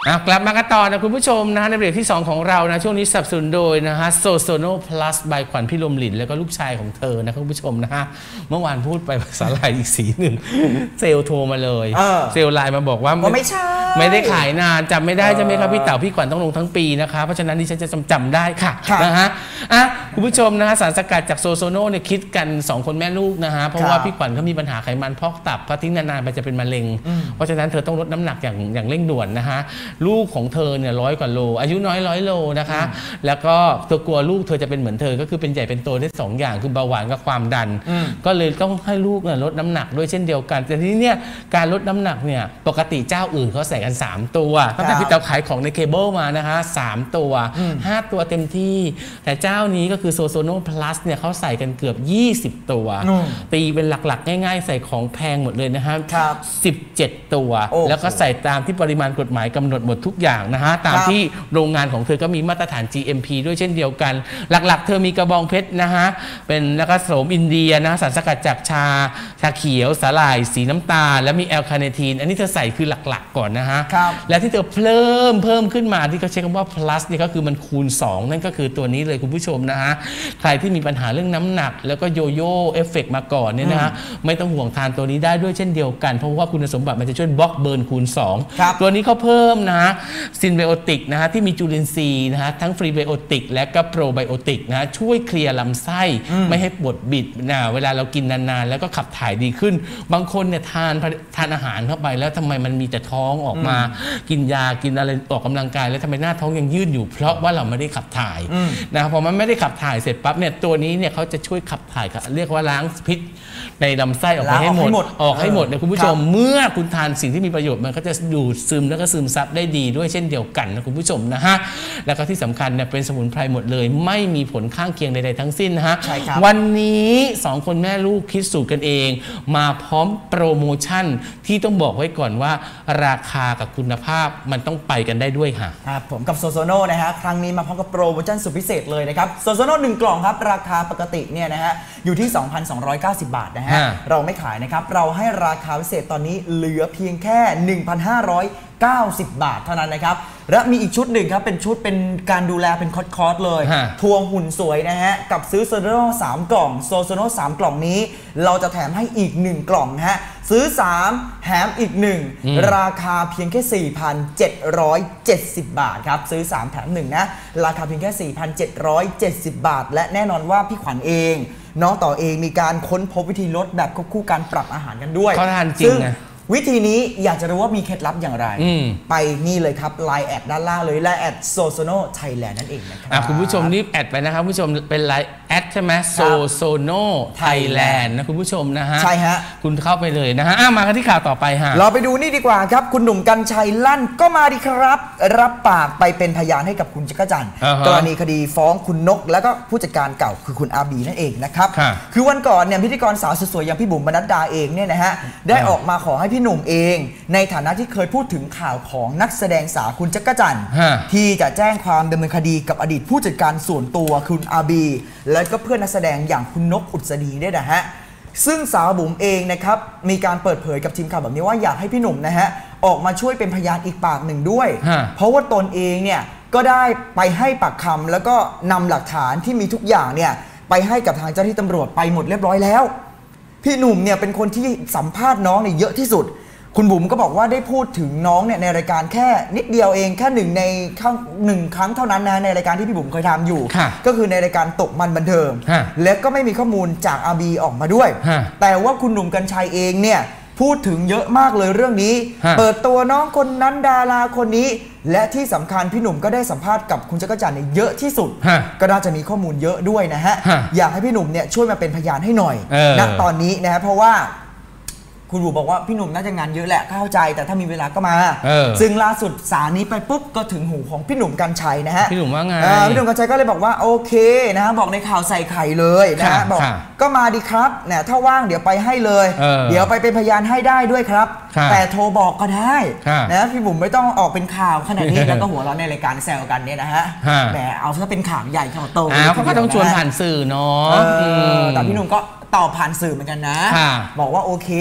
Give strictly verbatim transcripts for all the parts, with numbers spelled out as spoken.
กลับมากันต่อนะคุณผู้ชมนะในเบรกที่สองของเรานะช่วงนี้สนับสนุนโดยนะฮะโซโซโนพลัสบายขวัญพี่ลมหลินแล้วก็ลูกชายของเธอนะคุณผู้ชมนะฮะเมื่อวานพูดไปภาษาลายอีกสีหนึ่งเซลโทรมาเลยเซลไลน์มาบอกว่าไม่ใช่ไม่ได้ขายนานจำไม่ได้ใช่ไหมครับพี่เต๋าพี่ขวัญต้องลงทั้งปีนะคะเพราะฉะนั้นดิฉันจะจำได้ค่ะนะฮะอ่ะคุณผู้ชมนะฮะสารสกัดจากโซโซโนเนี่ยคิดกันสองคนแม่ลูกนะฮะเพราะว่าพี่ขวัญเขามีปัญหาไขมันพอกตับพอทิ้งนานๆไปจะเป็นมะเร็งเพราะฉะนั้นเธอต้องลดน้ำหนักอย่างอย่างเร่งด่วนนะฮะลูกของเธอเนี่ยร้อยกว่าโลอายุน้อยร้อยโลนะคะแล้วก็เธอกลัวลูกเธอจะเป็นเหมือนเธอก็คือเป็นใหญ่เป็นโตได้สองอย่างคือเบาหวานกับความดันก็เลยต้องให้ลูกเนี่ยลดน้ำหนักด้วยเช่นเดียวกันแต่ทีนี้เนี่ยการลดน้ำหนักเนี่ยปกติเจ้าอื่นเขาใส่กันสามตัวตั้งแต่พี่เต๋าขายของในเคเบิลมานะคะสามตัวห้าตัวเต็มที่แต่เจ้านี้ก็คือโซโซโนพลัสเนี่ยเขาใส่กันเกือบยี่สิบตัวตีเป็นหลักๆง่ายๆใส่ของแพงหมดเลยนะครับสิบเจ็ดตัวแล้วก็ใส่ตามที่ปริมาณกฎหมายกำหนดหมดทุกอย่างนะฮะตามที่โรงงานของเธอก็มีมาตรฐาน จี เอ็ม พี ด้วยเช่นเดียวกันหลักๆเธอมีกระบองเพชรนะฮะเป็นแล้วก็โสมอินเดียนะสารสกัดจากชาชาเขียวสาหร่ายสีน้ำตาลและมีแอลคาเนทีนอันนี้เธอใส่คือหลักๆก่อนนะฮะและที่เธอเพิ่มเพิ่มขึ้นมาที่เขาใช้คำว่า plus นี่ก็คือมันคูณสองนั่นก็คือตัวนี้เลยคุณผู้ชมนะฮะใครที่มีปัญหาเรื่องน้ำหนักแล้วก็โยโย่เอฟเฟกต์มาก่อนเนี่ยนะฮะไม่ต้องห่วงทานตัวนี้ได้ด้วยเช่นเดียวกันเพราะว่าคุณสมบัติมันจะช่วยบล็อกเบิร์นคูณสองตัวนี้เขาเพิ่มนะฮะซินไบโอติกนะฮะที่มีจุลินทรีย์นะฮะทั้งฟรีไบโอติกและก็โปรไบโอติกนะช่วยเคลียร์ลำไส้ไม่ให้ปวดบิดนะเวลาเรากินนานๆแล้วก็ขับถ่ายดีขึ้นบางคนเนี่ยทานทานอาหารเข้าไปแล้วทำไมมันมีแต่ท้องออกมากินยากินอะไรออกกำลังกายแล้วทำไมหน้าท้องยังยืดอยู่เพราะว่าเราไม่ได้ขับถ่ายนะพอมันไม่ได้ขับถ่ายเสร็จปั๊บเนี่ยตัวนี้เนี่ยเขาจะช่วยขับถ่ายเรียกว่าล้างพิษในลำไส้ออกไปให้หมดออกให้หมดนะคุณผู้ชมเมื่อคุณทานสิ่งที่มีประโยชน์มันก็จะดูดซึมแล้วก็ซึมซับได้ดีด้วยเช่นเดียวกันนะคุณผู้ชมนะฮะแล้วก็ที่สำคัญเนี่ยเป็นสมุนไพรหมดเลยไม่มีผลข้างเคียงใดๆทั้งสิ้นนะฮะวันนี้สองคนแม่ลูกคิดสูตรกันเองมาพร้อมโปรโมชั่นที่ต้องบอกไว้ก่อนว่าราคากับคุณภาพมันต้องไปกันได้ด้วยค่ะครับผมกับโซโซโนนะฮะครั้งนี้มาพร้อมกับโปรโมชั่นสุดพิเศษเลยนะครับโซโซโนหนึ่งกล่องครับราคาปกติเนี่ยนะฮะอยู่ที่ สองพันสองร้อยเก้าสิบ บาทนะฮะเราไม่ขายนะครับเราให้ราคาพิเศษตอนนี้เหลือเพียงแค่ หนึ่งพันห้าร้อยเก้าสิบ บาทเท่านั้นนะครับและมีอีกชุดหนึ่งครับเป็นชุดเป็นการดูแลเป็นคอร์สๆเลยทวงหุ่นสวยนะฮะกับซื้อโซโซโนสามกล่องโซโซโนสามกล่องนี้เราจะแถมให้อีกหนึ่งกล่องฮะซื้อสามแถมอีกหนึ่งราคาเพียงแค่ สี่พันเจ็ดร้อยเจ็ดสิบ บาทครับซื้อสามแถมหนึ่งนะราคาเพียงแค่ สี่พันเจ็ดร้อยเจ็ดสิบ บาทและแน่นอนว่าพี่ขวัญเองน้องต่อเองมีการค้นพบวิธีลดแบบควบคู่การปรับอาหารกันด้วยเขาทานจริงนะวิธีนี้อยากจะรู้ว่ามีเคล็ดลับอย่างไรไปนี่เลยครับไลน์แอดด้านล่างเลยไลน์แอดโซโซโนไทยแลนด์นั่นเองนะครับคุณผู้ชมรีบแอดไปนะครับคุณผู้ชมเป็นไลน์แอดใช่ไหมโซโซโนไทยแลนด์นะคุณผู้ชมนะฮะใช่ฮะคุณเข้าไปเลยนะฮะมากันที่ข่าวต่อไปฮะเราไปดูนี่ดีกว่าครับคุณหนุ่มกรรชัยลั่นก็มาดีครับรับปากไปเป็นพยานให้กับคุณจักรจันทร์กรณีคดีฟ้องคุณนกแล้วก็ผู้จัดการเก่าคือคุณอาบีนั่นเองนะครับคือวันก่อนเนี่ยพิธีกรสาวสวยๆอย่างพี่บุ๋มบรรณัดดาเองเนี่ยนะฮะได้ออกมาขอให้พี่หนุ่มเองในฐานะที่เคยพูดถึงข่าวของนักแสดงสาวคุณจักรจันทร์ที่จะแจ้งความดำเนินคดีกับอดีตผู้จัดการส่วนตัวคุณอาบีและก็เพื่อนนักแสดงอย่างคุณนกอุศดีด้วยนะฮะซึ่งสาวบุ๋มเองนะครับมีการเปิดเผยกับทีมข่าวแบบนี้ว่าอยากให้พี่หนุ่มนะฮะออกมาช่วยเป็นพยานอีกปากหนึ่งด้วยเพราะว่าตนเองเนี่ยก็ได้ไปให้ปากคำแล้วก็นำหลักฐานที่มีทุกอย่างเนี่ยไปให้กับทางเจ้าหน้าที่ตำรวจไปหมดเรียบร้อยแล้วพี่หนุ่มเนี่ยเป็นคนที่สัมภาษณ์น้องเนี่ยเยอะที่สุดคุณบุ๋มก็บอกว่าได้พูดถึงน้องเนี่ยในรายการแค่นิดเดียวเองแค่หนึ่งในครั้งหนึ่งครั้งเท่านั้นนะในรายการที่พี่บุ๋มเคยทำอยู่ก็คือในรายการตกมันบันเทิงและก็ไม่มีข้อมูลจากอาบีออกมาด้วยแต่ว่าคุณหนุ่มกรรชัยเองเนี่ยพูดถึงเยอะมากเลยเรื่องนี้เปิดตัวน้องคนนั้นดาราคนนี้และที่สำคัญพี่หนุ่มก็ได้สัมภาษณ์กับคุณจักรจันทร์เนี่ยเยอะที่สุดก็น่าจะมีข้อมูลเยอะด้วยนะฮะอยากให้พี่หนุ่มเนี่ยช่วยมาเป็นพยานให้หน่อยณตอนนี้นะฮะเพราะว่าคุณบุ๋มบอกว่าพี่หนุ่มน่าจะงานเยอะแหละเข้าใจแต่ถ้ามีเวลาก็มาซึ่งล่าสุดสารนี้ไปปุ๊บก็ถึงหูของพี่หนุ่มกรรชัยนะฮะพี่หนุ่มว่าไงพี่หนุ่มกรรชัยก็เลยบอกว่าโอเคนะบอกในข่าวใส่ไข่เลยนะฮะบอกก็มาดีครับเนี่ยถ้าว่างเดี๋ยวไปให้เลยเดี๋ยวไปเป็นพยานให้ได้ด้วยครับแต่โทรบอกก็ได้นะพี่บุ๋มไม่ต้องออกเป็นข่าวขนาดนี้แล้วก็หัวเราะในรายการแซวกันเนี่ยนะฮะแหมเอาซะเป็นข่าวใหญ่ข่าวโตเขาก็ต้องชวนผ่านสื่อเนาะแต่พี่หนุ่มก็ตอบผ่านสื่อเหมือนกันนะบอกว่าโอเคเดี๋ยว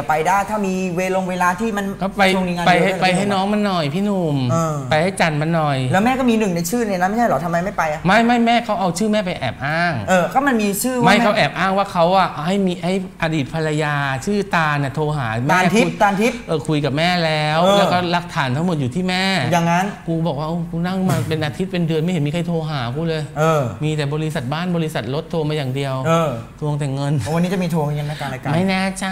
ไปได้ถ้ามีเวลงเวลาที่มันก็ไปไปให้ไปให้น้องมันหน่อยพี่หนุ่มไปให้จันมันหน่อยแล้วแม่ก็มีหนึ่งในชื่อเนี่ยนะไม่ใช่หรอทำไมไม่ไปอ่ะไม่ไม่แม่เขาเอาชื่อแม่ไปแอบอ้างเออก็มันมีชื่อไม่เขาแอบอ้างว่าเขาอ่ะให้มีให้อดีตภรรยาชื่อตาเนี่ยโทรหาแม่ตาทิพย์ตาทิพย์เออคุยกับแม่แล้วแล้วก็หลักฐานทั้งหมดอยู่ที่แม่อย่างนั้นกูบอกว่ากูนั่งมาเป็นอาทิตย์เป็นเดือนไม่เห็นมีใครโทรหากูเลยเออมีแต่บริษัทบ้านบริษัทรถโทรมาอย่างเดียวเออทวงแต่เงินวันนี้จะมีทวงเงินในการรายการไม่แน่ใจ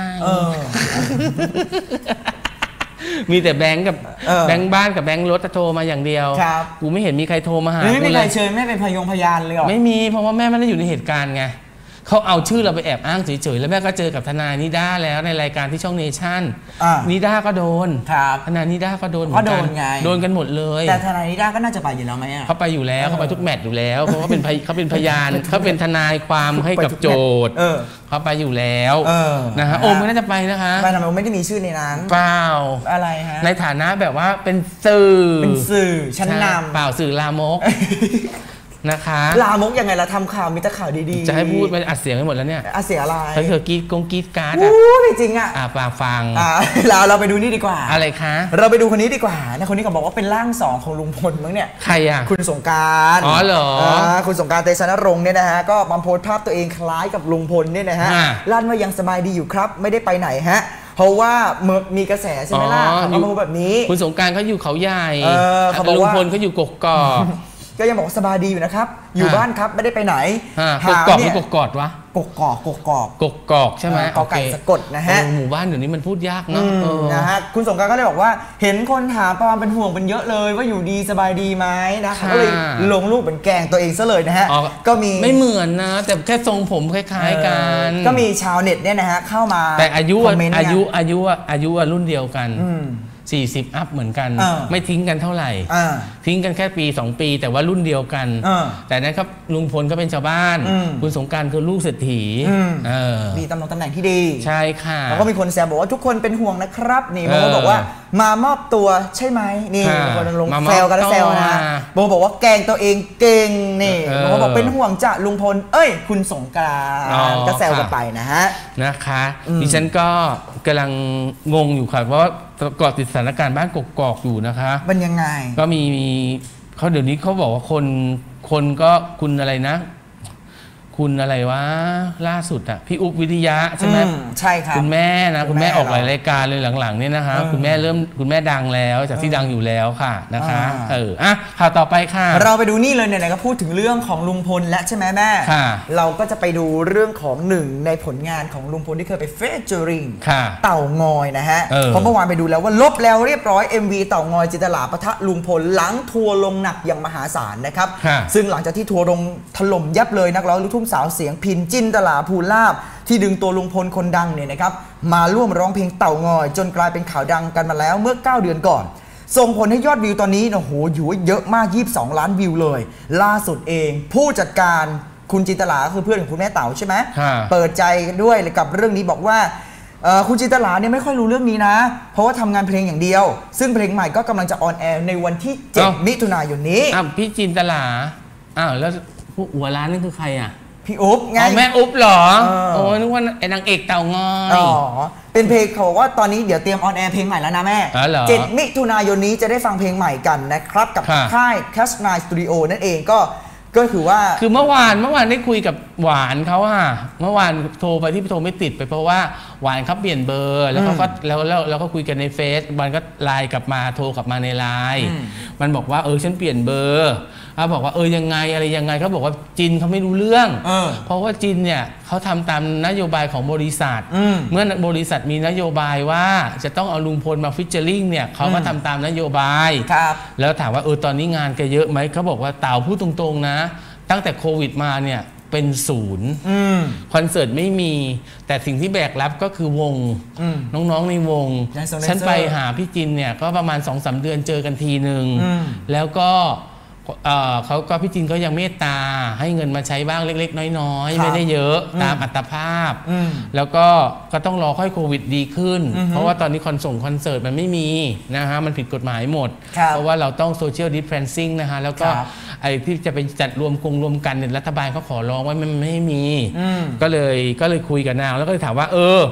มีแต่แบงก์กับแบงก์บ้านกับแบงก์รถโทรมาอย่างเดียวกูไม่เห็นมีใครโทรมาหาไม่มีใครเชิญแม่เป็นพยงพยานเลยหรอไม่มีเพราะว่าแม่ไม่ได้อยู่ในเหตุการณ์ไงเขาเอาชื่อเราไปแอบอ้างเฉยๆแล้วแม่ก็เจอกับทนายนิด้าแล้วในรายการที่ช่องเนชั่นนิด้าก็โดนทนายนิด้าก็โดนก็โดนไงโดนกันหมดเลยแต่ทนายนิด้าก็น่าจะไปอยู่แล้วไหมเขาไปอยู่แล้วเขาไปทุกแมตช์อยู่แล้วเพราะว่าเป็นเขาเป็นพยานเขาเป็นทนายความให้กับโจทย์เขาไปอยู่แล้วนะฮะโอมก็น่าจะไปนะคะไปทำไมไม่ได้มีชื่อในนั้นเปล่าอะไรฮะในฐานะแบบว่าเป็นสื่อเป็นสื่อชั้นนำเปล่าสื่อลามกนะคะลามกยังไงเราทำข่าวมีแต่ข่าวดีๆจะให้พูดไปอัดเสียงไปหมดแล้วเนี่ยอัดเสียงอะไรเขาเธอกรีดกงกรีดการ์ดอ่ะจริงอ่ะอ่าฟังฟังเราเราไปดูนี่ดีกว่าอะไรคะเราไปดูคนนี้ดีกว่านะคนนี้เขาบอกว่าเป็นร่างสองของลุงพลมั้งเนี่ยใครอ่ะคุณสงกรานต์อ๋อเหรอคุณสงกรานต์เตชะนรงค์เนี่ยนะฮะก็มาโพสต์ภาพตัวเองคล้ายกับลุงพลเนี่ยนะฮะลั่นว่ายังสบายดีอยู่ครับไม่ได้ไปไหนฮะเพราะว่ามีกระแสใช่ไหมล่ะเขามาพูดแบบนี้คุณสงกรานต์เขาอยู่เขาใหญ่ลุงพลเขาอยู่กกอกก็ยังบอกสบายดีอยู่นะครับอยู่บ้านครับไม่ได้ไปไหนกกอกหรือกกอดวะกกอกกกอกกกอกใช่ไหมกอไก่สะกดนะฮะหมู่บ้านเดี๋ยวนี้มันพูดยากเนาะนะฮะคุณสงกรานต์ก็เลยบอกว่าเห็นคนถามประมาณเป็นห่วงเป็นเยอะเลยว่าอยู่ดีสบายดีไหมนะก็เลยลงรูปเป็นแกงตัวเองซะเลยนะฮะก็มีไม่เหมือนนะแต่แค่ทรงผมคล้ายๆกันก็มีชาวเน็ตเนี่ยนะฮะเข้ามาแต่อายุอายุอายุอายุรุ่นเดียวกันสี่สิบอัพเหมือนกันไม่ทิ้งกันเท่าไหร่ทิ้งกันแค่ปีสองปีแต่ว่ารุ่นเดียวกันแต่นั้นครับลุงพลก็เป็นชาวบ้านคุณสงกรานต์คือลูกเศรษฐีมีตำแหน่งตำแหน่งที่ดีใช่ค่ะแล้วก็มีคนแซวบอกว่าทุกคนเป็นห่วงนะครับนี่โบบอกว่ามามอบตัวใช่ไหมนี่คนลงแซวกันแล้วแซวนะโบบอกว่าแกงตัวเองเก่งนี่โบบอกเป็นห่วงจะลุงพลเอ้ยคุณสงกรานต์ก็แซวกันไปนะฮะนะคะดิฉันก็กำลังงงอยู่ค่ะเพราะเกาะติดสถานการณ์บ้านกกอกอยู่นะคะมันยังไงก็มีเขาเดี๋ยวนี้เขาบอกว่าคนคนก็คุณอะไรนะคุณอะไรวะล่าสุดอ่ะพี่อุ๊บวิทยาใช่ไหมใช่ครับคุณแม่นะคุณแม่ออกหลายรายการเลยหลังๆเนี่ยนะคะคุณแม่เริ่มคุณแม่ดังแล้วจากที่ดังอยู่แล้วค่ะนะคะเอออ่ะข่าวต่อไปค่ะเราไปดูนี่เลยเนี่ยก็พูดถึงเรื่องของลุงพลและใช่ไหมแม่เราก็จะไปดูเรื่องของหนึ่งในผลงานของลุงพลที่เคยไปเฟเจอริงเต่างอยนะฮะเพราะเมื่อวานไปดูแล้วว่าลบแล้วเรียบร้อย เอ็ม วี เต่างอยจินตลาปะทะลุงพลหลังทัวร์ลงหนักอย่างมหาศาลนะครับซึ่งหลังจากที่ทัวร์ลงถล่มยับเลยนักร้องลูกทุ่งสาวเสียงพินจินตลาภูลาภที่ดึงตัวลุงพลคนดังเนี่ยนะครับมาร่วมร้องเพลงเต่างอยจนกลายเป็นข่าวดังกันมาแล้วเมื่อเก้าเดือนก่อนส่งผลให้ยอดวิวตอนนี้โอ้โหอยู่เยอะมากยี่สิบสองล้านวิวเลยล่าสุดเองผู้จัดการคุณจินตลาคือเพื่อนของคุณแม่เต๋าใช่ไหมเปิดใจด้วยกับเรื่องนี้บอกว่าคุณจินตลาเนี่ยไม่ค่อยรู้เรื่องนี้นะเพราะว่าทำงานเพลงอย่างเดียวซึ่งเพลงใหม่ก็กำลังจะออนแอร์ในวันที่เจ็ดมิถุนายนนี้อ้าวพี่จินตลาอ้าวแล้วผู้หัวร้านนั่นคือใครอ่ะพี่อุ๊บไงแม่อุ๊บเหรอโอ้นึกว่าไอ้นางเอกเต่างอยอ๋อเป็นเพลงเขาบอกว่าตอนนี้เดี๋ยวเตรียมออนแอร์เพลงใหม่แล้วนะแม่เจ็ดมิถุนายนนี้จะได้ฟังเพลงใหม่กันนะครับกับค่าย แคช ไนน์ สตูดิโอ นั่นเองก็ก็คือว่าคือเมื่อวานเมื่อวานได้คุยกับหวานเขาอะเมื่อวานโทรไปที่โทรไม่ติดไปเพราะว่าหวานเขาเปลี่ยนเบอร์แล้วเขาก็แล้วแล้วเราก็คุยกันในเฟซมันก็ไลน์กลับมาโทรกลับมาในไลน์มันบอกว่าเออฉันเปลี่ยนเบอร์เขาบอกว่าเออยังไงอะไรยังไงเขาบอกว่าจินเขาไม่รู้เรื่องเพราะว่าจินเนี่ยเขาทำตามนโยบายของบริษัทเมื่อบริษัทมีนโยบายว่าจะต้องเอาลุงพลมาฟิชเจอริ่งเนี่ยเขาก็ทำตามนโยบายแล้วถามว่าเออตอนนี้งานแกเยอะไหมเขาบอกว่าเต่าพูดตรงๆนะตั้งแต่โควิดมาเนี่ยเป็นศูนย์คอนเสิร์ตไม่มีแต่สิ่งที่แบกรับก็คือวงน้องๆในวงฉันไปหาพี่จินเนี่ยก็ประมาณ สองสาม เดือนเจอกันทีหนึ่งแล้วก็เขาก็พี่จินก็ยังเมตตาให้เงินมาใช้บ้างเล็กๆน้อยๆไม่ได้เยอะตามอัตภาพแล้วก็ก็ต้องรอค่อยโควิดดีขึ้นเพราะว่าตอนนี้คอนส่งคอนเสิร์ตมันไม่มีนะฮะมันผิดกฎหมายหมดเพราะว่าเราต้องโซเชียลดิสแทนซิ่งนะคะแล้วก็ไอ้ที่จะไปจัดรวมกงรวมกันเนี่ยรัฐบาลเขาขอร้องไว้มันไม่มีก็เลยก็เลยคุยกับนางแล้วก็เลยถามว่าเออ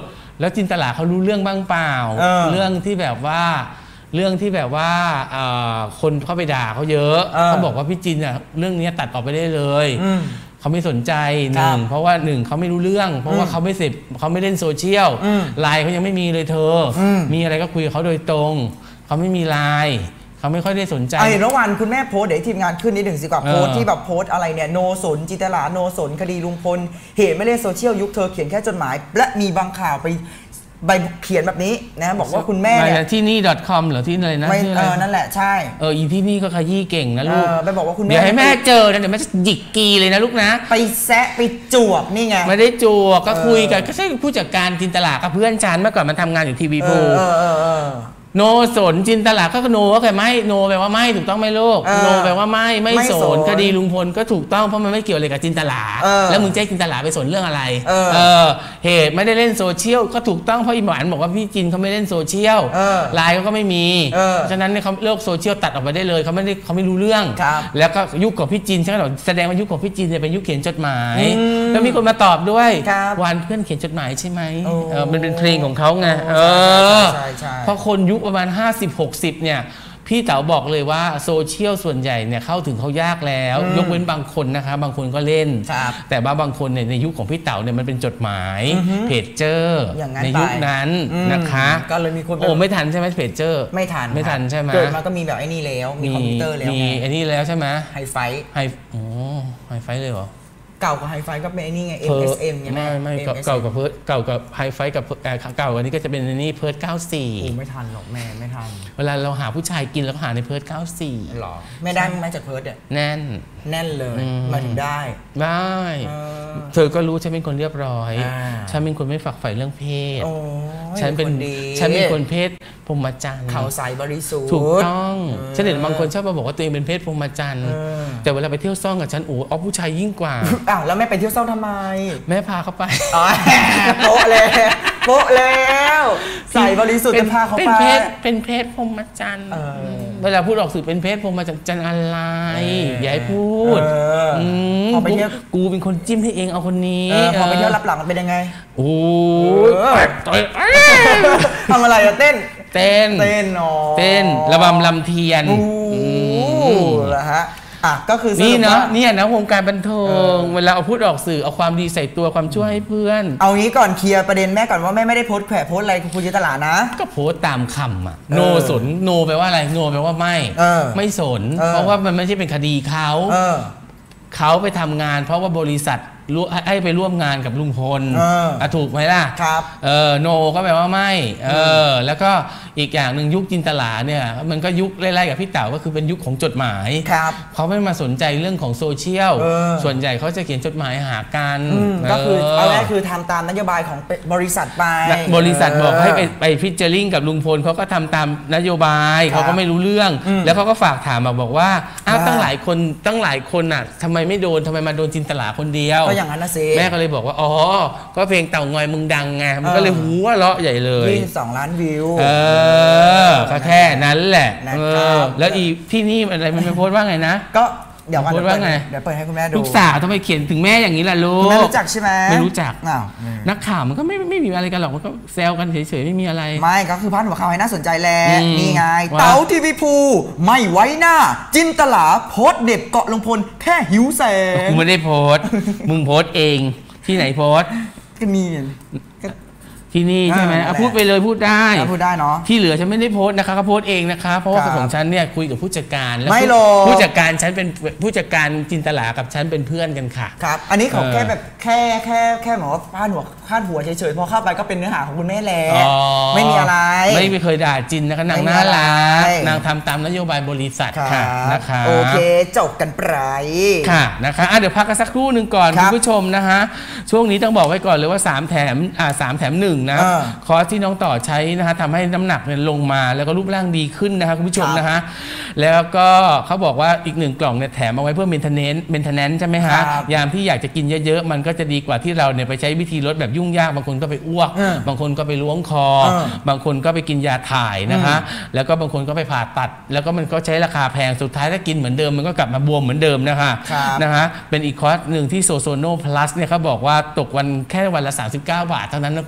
แล้วจินตลาเขารู้เรื่องบ้างเปล่าเออเรื่องที่แบบว่าเรื่องที่แบบว่าคนเข้าไปด่าเขาเยอะเออเขาบอกว่าพี่จินอ่ะเรื่องนี้ตัดออกไปได้เลยอืมเขาไม่สนใจหครันึ่บงเพราะว่าหนึ่งเขาไม่รู้เรื่อง เพราะว่าเขาไม่เสพเขาไม่เล่นโซเชียลอืมไลน์เขายังไม่มีเลยเธออมมีอะไรก็คุยกับเขาโดยตรงเขาไม่มีไลน์เขาไม่ค่อยได้สนใจไอ้ระหว่างคุณแม่โพสต์เดี๋ยวทีมงานขึ้นนิดหนึ่งสิกว่าเออโพสต์ที่แบบโพสต์อะไรเนี่ยโนสนจินตลาโนสนคดีลุงพลเหตุไม่เล่นโซเชียลยุคเธอเขียนแค่จดหมาย และมีบางข่าวไปใบเขียนแบบนี้นะบอกว่าคุณแม่เนี่ยที่นี่ .com เหรอที่อะไรนะไม่ชื่ออะเอไรอนั่นแหละใช่เอออีที่นี่ก็ขยี้เก่งนะลูกเออไปบอกว่าคุณแม่เดี๋ยวให้แม่เจอนะเดี๋ยวแม่จะหยิกกีเลยนะลูกนะไปแซะไปจวบนี่ไงไม่ได้จวกก็เออคุยกันก็ใช่ผู้จัดการจินตลากับเพื่อนฉันเมื่อก่อนมันทำงานอยู่ทีวีเอภูอเออเออเออโนสนจินตลาก็โนก็แค่ไม่โนแปลว่าไม่ถูกต้องไหมลูกเออโนแปลว่าไม่ไม่ไม่สสนนคดีลุงพลก็ถูกต้องเพราะมันไม่เกี่ยวอะไรกับจินตลาเออแล้วมึงแจ้งจินตลาไปสนเรื่องอะไรเออเออเหตุไม่ได้เล่นโซเชียลก็ถูกต้องเพราะอีหมานบอกว่าพี่จินเขาไม่เล่นโซเชียลเออไลน์เขาก็ไม่มีเออฉะนั้นเนี่ยเขาเลิกโซเชียลตัดออกไปได้เลยเขาไม่ได้เขาไม่รู้เรื่องครับแล้วก็ยุคของพี่จินใช่ไหมหรอแสดงว่ายุคของพี่จินเนี่ยเป็นยุคเขียนจดหมายอืมแล้วมีคนมาตอบด้วยครับวานเพื่อนเขียนจดหมายใช่ไหมโอ้เออมันเป็นเพลงของเขาไงเอใช่อใช่ใช่เพราะคนยุคประมาณ ห้าสิบ หกสิบ เนี่ยพี่เต๋าบอกเลยว่าโซเชียลส่วนใหญ่เนี่ยเข้าถึงเขายากแล้วอืมยกเว้นบางคนนะคะบางคนก็เล่นครับแต่ว่าบางคนเนี่ยในยุคของพี่เต๋าเนี่ยมันเป็นจดหมายอือฮึเพจเจอร์อย่างนั้นในยุคไปนั้นอืมนะคะก็เลยมีคนไปโอ้ไม่ทันใช่ไหมเพจเจอร์ไม่ทันไม่ทันครับใช่ไหมเกิดมาก็มีแบบไอ้นี่แล้วมีคอมพิวเตอร์แล้วมีไงไอ้นี่แล้วใช่ไหมไฮไฟไฮโอ้ไฮไฟเลยเหรอเก่ากับไฮไฟก็เป็นไอ้นี่ไงเพิร์เอ็มทเอส เอ็ม ใช่ไหมไม่ไม่เก่าเอ็มเอสเก่ากับเพิร์ทเก่ากับไฮไฟกับเอ่อเก่ากว่านี้ก็จะเป็นอันนี้เพิร์ทเก้าสี่โอ้ไม่ทันหรอกแม่ไม่ทันเวลาเราหาผู้ชายกินเราก็หาในเพิร์ทเก้าสี่หรอแม่ได้ไหมจากเพิร์ดเนี่ยแน่นแน่นเลยอืมมาถึงได้ได้เออเธอก็รู้ฉันเป็นคนเรียบร้อยอ่าฉันเป็นคนไม่ฝักใฝ่เรื่องเพศโอ้ยฉันเป็นคดีฉันเป็นคนเพศพรหมจรรย์เขาใสบริสุทธิ์ถูกต้องเออฉันเห็นบางคนชอบมาบอกว่าตัวเองเป็นเพศพรหมจรรย์เออแต่เวลาไปเที่ยวซ่องกับฉันโอ้เอาผู้ชายยิ่งกว่าอ้าวแล้วแม่ไปเที่ยวเศร้าทำไมแม่พาเขาไปอ๋อโป๊ะแล้วโป๊ะแล้วใส่บริสุทธิ์จะพาเขาเป็นไปเพศเป็นเพศพรหมจรรย์เออเวลาพูดออกสื่อเป็นเพศพรหมจรรย์อะไรเอออย่าให้พูดเอออืมพอไปเที่ยวกูกูเป็นคนจิ้มให้เองเอาคนนี้เออพอไปเที่ยวรับหลังมันเป็นยังไงโอ้เออยต่อยเอ้ยทำอะไรอะเต้นเต้นเต้นอ๋อเต้นระบำลำเทียนโอ้อืมเหรอฮะอ่ะก็คือสรุปนี่เนาะว่าเนี่ยนะวงการบันเทิงเออเวลาเอาพูดออกสื่อเอาความดีใส่ตัวความชั่วให้เพื่อนเอางี้ก่อนเคลียร์ประเด็นแม่ก่อนว่าแม่ไม่ได้โพสต์แขวะโพสต์อะไรกับคุณจินตลานะก็โพสต์ตามคำอ่ะเออโนสนโนแปลว่าอะไรโนแปลว่าไม่เออไม่สนเออเพราะว่ามันไม่ใช่เป็นคดีเขาเออเขาไปทำงาน เพราะว่าบริษัทร่วมให้ไปร่วมงานกับลุงพลเอออ่ะถูกไหมล่ะครับเออโนก็แปลว่าไม่เออแล้วก็อีกอย่างหนึ่งยุคจินตลาเนี่ยมันก็ยุคไล่ๆกับพี่เต๋าก็คือเป็นยุคของจดหมายครับเขาไม่มาสนใจเรื่องของโซเชียลเออส่วนใหญ่เขาจะเขียนจดหมายหากันอืมก็คือเเอาง่ายๆคือทำตามนโยบายของบริษัทไปบริษัทบอกให้ไปเไปพิจาริงกับลุงพลเขาก็ทำตามนโยบายครับเขาก็ไม่รู้เรื่องอืมแล้วเขาก็ฝากถามมาบอกว่าอ้าวว่าตั้งหลายคนตั้งหลายคนน่ะทำไมไม่โดนทำไมมาโดนจินตลาคนเดียวก็อย่างนั้นนะสิแม่ก็เลยบอกว่าอ๋อก็เพลงเต่างอยมึงดังไงมันก็เลยเออหัวเราะใหญ่เลยยี่สิบสองล้านวิวเออก็แค่นั้นแหละนะครับเออแล้วอีที่นี่อะไรมันเป็นโพสต์ว่าไงนะก็เดี๋ยวก่อนโพสต์ว่าไงเดี๋ยวเปิดให้คุณแม่ดูลูกสาวทำไมเขียนถึงแม่อย่างนี้ล่ะลูกคุณแม่รู้จักใช่ไหมไม่รู้จักอ้าวนักข่าวมันก็ไม่ไม่มีอะไรกันหรอกมันก็แซวกันเฉยๆไม่มีอะไรไม่ก็คือพาดหัวข่าวให้น่าสนใจแหล้อืมนี่ไงว่าเต๋าทีวีภูไม่ไว้หน้า จินตลาโพสต์เด็ดเกาะลุงพลแค่หิวแสงกูไม่ได้โพสต์ มึงโพสต์เองที่ไหนโพสต์ก็มีก็ที่นี่ใช่ไหมอ่าอ่ะพูดไปเลยพูดได้อ่ะพูดได้เนาะที่เหลือฉันไม่ได้โพสต์นะคะเขาโพสต์เองนะคะเพราะว่าครับของฉันเนี่ยคุยกับผู้จัดการแล้วไม่ผู้หรอกผู้จัดการฉันเป็นผู้จัดการจินตลากับฉันเป็นเพื่อนกันค่ะครับ อันนี้เขาเออแค่แบบแค่แค่แค่หมอว่าพาดหัวพาดหัวเฉยๆพอเข้าไปก็เป็นเนื้อหาของคุณแม่แหละอ๋อไม่มีอะไรไม่เคยด่าจินนะคะนางไม่มีน่ารักอะไรนางทำตามนโยบายบริษัทครัค่ะบนะคะโอเคจบกันไปค่ะนะคะอ่ะเดี๋ยวพักกันสักครู่หนึ่งก่อนครัคุบณผู้ชมนะคะช่วงนี้ต้องบอกไว้ก่อนเลยว่าสามแถมอ่าสามแถมหนึ่งนะเออคอร์สที่น้องต่อใช้นะคะทำให้น้ำหนักเนี่ยลงมาแล้วก็รูปร่างดีขึ้นนะคะคุณผู้ชมครับนะคะแล้วก็เขาบอกว่าอีกหนึ่งกล่องเนี่ยแถมเอาไว้เพื่อเมนเทนเนนเมนเทนเนนใช่ไหมคคะรับยามที่อยากจะกินเยอะๆ มันก็จะดีกว่าที่เราเนี่ยไปใช้วิธีลดแบบยุ่งยากบางคนก็ไปอ้วกเออบางคนก็ไปล้วงคอเออบางคนก็ไปกินยาถ่ายนะคะ แล้วก็บางคนก็ไปผ่าตัด แล้วก็มันก็ใช้ราคาแพงสุดท้ายถ้ากินเหมือนเดิมมันก็กลับมาบวมเหมือนเดิมนะคะครับนะคะเป็นอีกคอร์สหนึ่งที่โซโซโนพลัสเนี่ยเขาบอกว่าตกวันแค่วันละ สามสิบเก้า บาทเท่านั้นนะคุณผู้ชม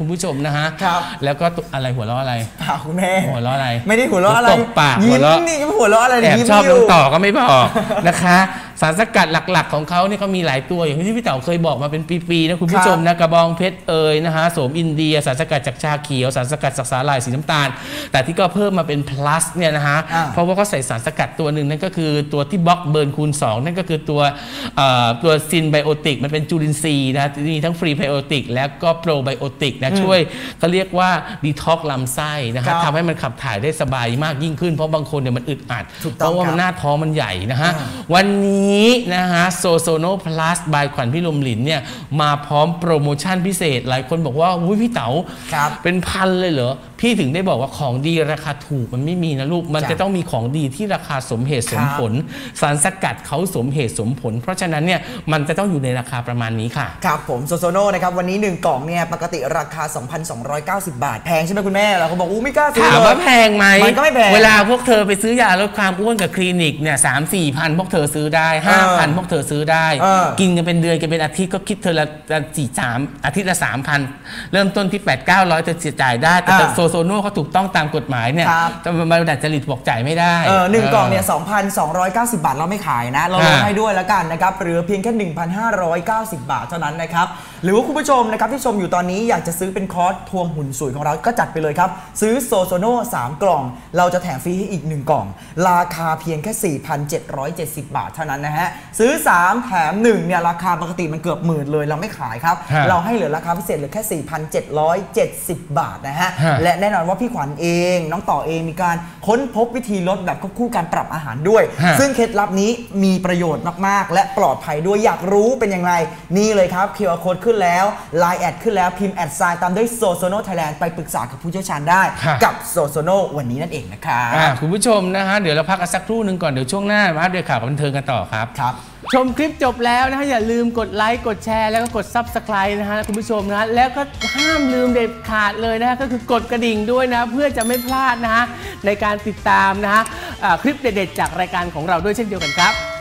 นะฮะแล้วก็อะไรหัวเราะอะไรคุณแม่หัวเราะอะไรไม่ได้หัวเราะอะไรตบปากหัวเราะนี่ไม่หัวเราะอะไรแอบชอบน้องต่อก็ไม่บอกนะคะสารสกัดหลักๆของเขาเนี่ยเขามีหลายตัวอย่างที่พี่เต๋าเคยบอกมาเป็นปีๆนะคุณผู้ชมนะกระบองเพชรเอ่ยนะฮะโสมอินเดียสารสกัดจากชาเขียวสารสกัดจากสาหร่ายสีน้ำตาลแต่ที่ก็เพิ่มมาเป็น plus เนี่ยนะฮะเพราะว่าเขาใส่สารสกัดตัวหนึ่งนั่นก็คือตัวที่บล็อกเบิร์นคูณสองนั่นก็คือตัวตัวซินไบโอติกมันเป็นจุลินทรีย์นะมีทั้งฟรีไบโอติกและก็โปรไบโอติกนะช่วยเขาเรียกว่าดีท็อกซ์ลำไส้นะครับทำให้มันขับถ่ายได้สบายมากยิ่งขึ้นเพราะบางคนเนี่ยมันอึดอัดเพราะว่ามันหน้าท้องมันใหญ่นะฮะวันนี้นะฮะโซโซโนพลัสบายขวัญพี่ลมหลินเนี่ยมาพร้อมโปรโมชั่นพิเศษหลายคนบอกว่าอุ้ยพี่เต๋าเป็นพันเลยเหรอพี่ถึงได้บอกว่าของดีราคาถูกมันไม่มีนะลูกมันจะต้องมีของดีที่ราคาสมเหตุสมผลสารสกัดเขาสมเหตุสมผลเพราะฉะนั้นเนี่ยมันจะต้องอยู่ในราคาประมาณนี้ค่ะครับผมโซโซโนนะครับวันนี้หนึ่งกล่องเนี่ยปกติราคา สองพันสองร้อยเก้าสิบ บาทแพงใช่ไหมคุณแม่เราก็บอกอู้ไม่กล้าซื้อถามว่าแพงไหมมันก็ไม่แพงเวลาพวกเธอไปซื้อยาลดความอ้วนกับคลินิกเนี่ยสามสี่พันพวกเธอซื้อได้ห้าพันพวกเธอซื้อได้กินกันเป็นเดือนกันเป็นอาทิตย์ก็คิดเธอละสี่สามอาทิตย์ละสามพันเริ่มต้นที่แปดเก้าร้อยเธอจ่ายได้แต่โซโซโนเขาถูกต้องตามกฎหมายเนี่ยจะมาดัดจริตบอกจ่ายไม่ได้เออหนึ่งกล่องเนี่ย สองพันสองร้อยเก้าสิบ บาทเราไม่ขายนะเราลดให้ด้วยแล้วกันนะครับเหลือเพียงแค่ หนึ่งพันห้าร้อยเก้าสิบ บาทเท่านั้นนะครับหรือว่าคุณผู้ชมนะครับที่ชมอยู่ตอนนี้อยากจะซื้อเป็นคอร์สทวงหุ่นสวยของเราก็จัดไปเลยครับซื้อโซโซโนสามกล่องเราจะแถมฟรีให้อีกหนึ่งกล่องราคาเพียงแค่ สี่พันเจ็ดร้อยเจ็ดสิบ บาทเท่านั้นนะฮะซื้อสามแถมหนึ่งเนี่ยราคาปกติมันเกือบหมื่นเลยเราไม่ขายครับเราให้เหลือราคาพิเศษเหลือแค่ สี่พันเจ็ดร้อยเจ็ดสิบ บาทนะฮะและแน่นอนว่าพี่ขวัญเองน้องต่อเองมีการค้นพบวิธีลดแบบควบคู่การปรับอาหารด้วยซึ่งเคล็ดลับนี้มีประโยชน์มากๆและปลอดภัยด้วยอยากรู้เป็นอย่างไรนี่เลยครับ คิว อาร์ Code ขึ้นแล้ว ไลน์ แอดขึ้นแล้วพิมพ์แอดไซน์ตามด้วยโซโซโนไทยแลนด์ไปปรึกษากับผู้เชี่ยวชาญได้กับโซโซโนวันนี้นั่นเองนะครับคุณผู้ชมนะฮะเดี๋ยวเราพักกันสักครู่หนึ่งก่อนเดี๋ยวช่วงหน้ามาด้วยข่าวบันเทิงกันต่อครับครับชมคลิปจบแล้วนะฮะอย่าลืมกดไลค์กดแชร์แล้วก็กด ซับสไครบ์ นะฮะคุณผู้ชมนะแล้วก็ห้ามลืมเด็ดขาดเลยนะฮะก็คือกดกระดิ่งด้วยนะเพื่อจะไม่พลาดนะฮะในการติดตามนะฮะคลิปเด็ดๆจากรายการของเราด้วยเช่นเดียวกันครับ